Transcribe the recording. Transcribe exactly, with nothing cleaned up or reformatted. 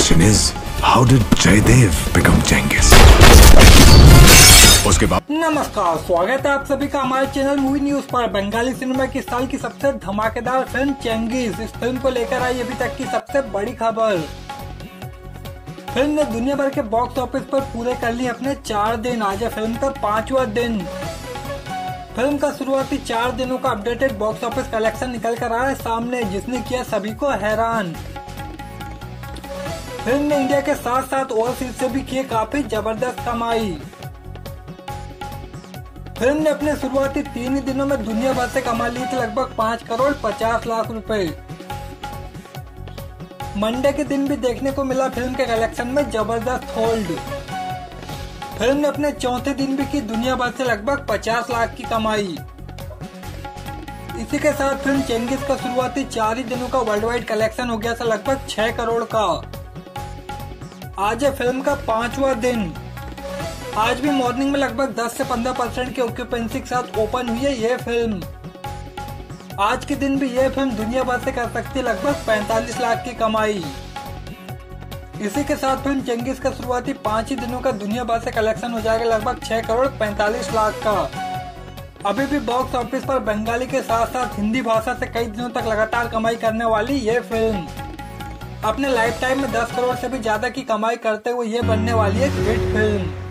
question is, how did Jaydev become Cengiz? उसके बाद नमस्कार, स्वागत है आप सभी का हमारे चैनल मूवी न्यूज पर। बंगाली सिनेमा की साल की सबसे धमाकेदार फिल्म चेंगिज, इस फिल्म को लेकर आई अभी तक की सबसे बड़ी खबर। फिल्म ने दुनिया भर के बॉक्स ऑफिस पर पूरे कर लिए अपने चार दिन। आज है फिल्म का पांचवा दिन। फिल्म का शुरुआती चार दिनों का अपडेटेड बॉक्स ऑफिस कलेक्शन निकल कर आया है सामने, जिसने किया सभी को हैरान। फिल्म ने इंडिया के साथ साथ ओवरसीज से भी किए काफी जबरदस्त कमाई। फिल्म ने अपने शुरुआती तीन ही दिनों में दुनिया भर से कमा ली थी लगभग पाँच करोड़ पचास लाख रुपए। मंडे के दिन भी देखने को मिला फिल्म के कलेक्शन में जबरदस्त होल्ड। फिल्म ने अपने चौथे दिन भी की दुनिया भर से लगभग पचास लाख की कमाई। इसी के साथ फिल्म चेंगिज का शुरुआती चार ही दिनों का वर्ल्ड वाइड कलेक्शन हो गया था लगभग छह करोड़ का। आज है फिल्म का पांचवा दिन। आज भी मॉर्निंग में लगभग दस से पंद्रह परसेंट की ऑक्यूपेंसी के साथ ओपन हुई है ये फिल्म। आज के दिन भी ये फिल्म दुनिया भर से कर सकती है लगभग पैंतालीस लाख की कमाई। इसी के साथ फिल्म चेंगिज का शुरुआती पांच ही दिनों का दुनिया भर से कलेक्शन हो जाएगा लगभग छह करोड़ पैंतालीस लाख का। अभी भी बॉक्स ऑफिस पर बंगाली के साथ साथ हिंदी भाषा से कई दिनों तक लगातार कमाई करने वाली ये फिल्म अपने लाइफ टाइम में दस करोड़ से भी ज्यादा की कमाई करते हुए ये बनने वाली है हिट फिल्म।